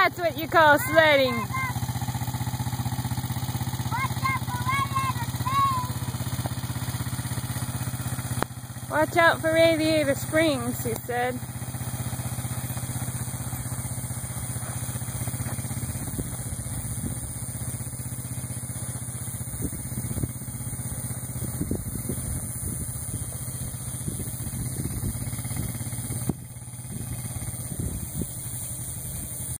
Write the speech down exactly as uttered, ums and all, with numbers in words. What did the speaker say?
That's what you call sledding. Watch out for Radiator Springs, he said.